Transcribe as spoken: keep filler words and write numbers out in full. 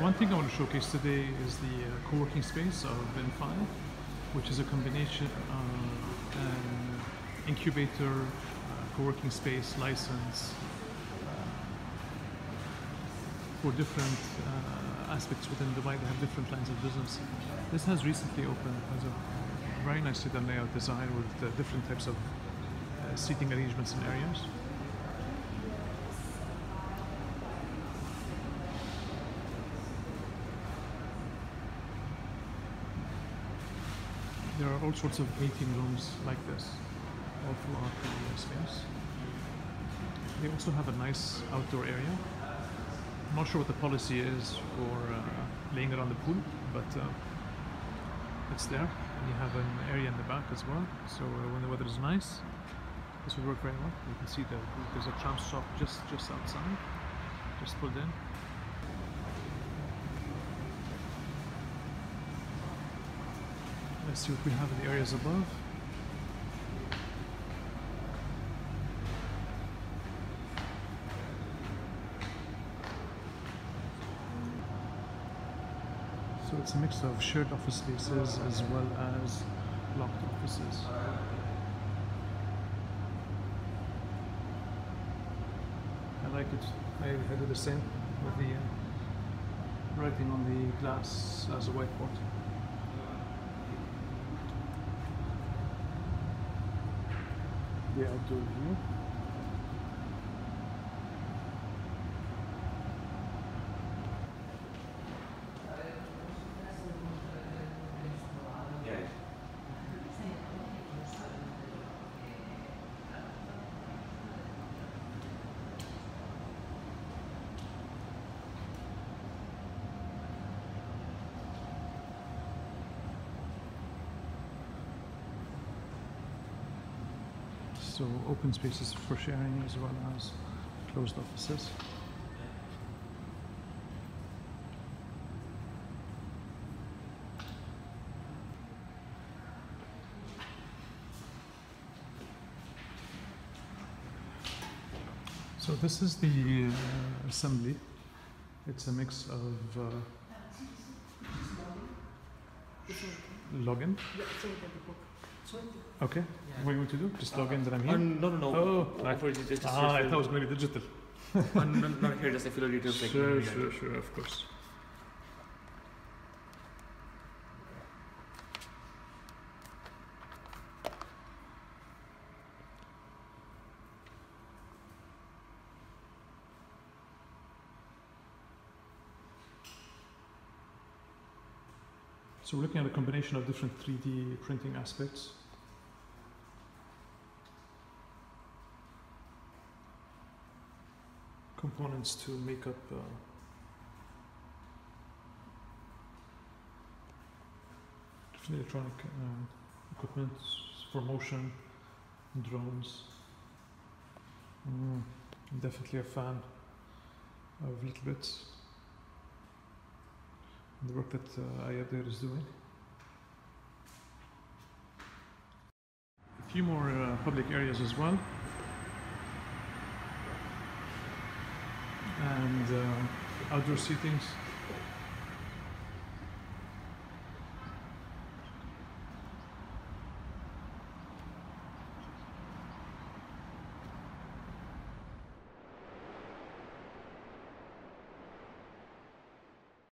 one thing I want to showcase today is the uh, co-working space of N five, which is a combination uh, an incubator, uh, co-working space license uh, for different uh, aspects within Dubai. They have different lines of business. This has recently opened, has a very nicely done layout design with uh, different types of uh, seating arrangements and areas. There are all sorts of meeting rooms like this all throughout the space. They also have a nice outdoor area. I'm not sure what the policy is for uh, laying around the pool, but uh, it's there. And you have an area in the back as well. So uh, when the weather is nice, this will work very well. You can see that there's a tram stop just, just outside, just pulled in. Let's see what we have in the areas above. So it's a mix of shared office spaces as well as locked offices. I like it. I, I do the same with the uh, writing on the glass as a whiteboard. The outdoor view. So open spaces for sharing as well as closed offices. So this is the uh, assembly. It's a mix of uh, login. Okay. Yeah. What do you want to do? Just log in that I'm here? Uh, no, no, no. Oh, like, for just, just ah, I thought it was going to be digital. uh, no, not here, just a few details. Like Sure, sure, sure, of course. So we're looking at a combination of different three D printing aspects. Components to make up uh, different electronic uh, equipment for motion, drones. Mm, I'm definitely a fan of Little Bits and the work that uh, Ayad there is doing. A few more uh, public areas as well. And uh, outdoor seatings.